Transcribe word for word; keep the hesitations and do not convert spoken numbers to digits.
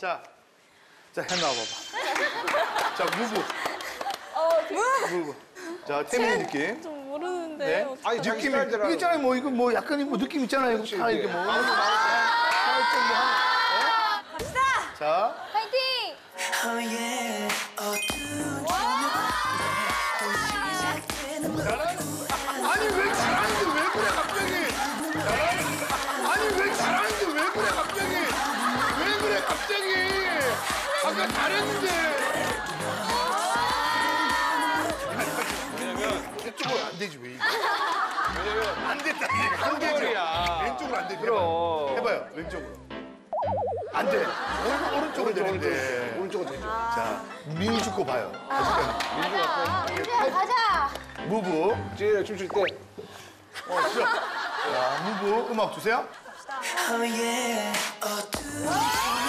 자, 자, 해 나와봐봐. 자, 무브. 어, 무브. 자, 태민이 느낌. 좀 모르는데. 네. 아니, 느낌이 자기 이거 있잖아요. 뭐 이거 뭐 약간 뭐 느낌 있잖아요. 이거 다 이렇게 뭐. 살짝 뭐 한. 갑시다. 자. 파이팅. 아니 왜 잘하는데 왜 그래 갑자기? 아니 왜 잘하는데 왜 그래 갑자기? 왜 그래 갑자기? 아까 잘했는데. 왜냐면 이쪽으로 안 되지 왜 이거? 왜냐면 안 됐다. 안 되죠. 왼쪽으로 안 되죠. 그럼. 해봐요 왼쪽으로. 안 돼. 오른 오른쪽으로 되는데. 오른쪽은 되죠. 자 민주 거 봐요. 민주야 가자. 무브. 찌를 춤출 때. 어 진짜. 자 무브 음악 주세요. Oh yeah, 어두운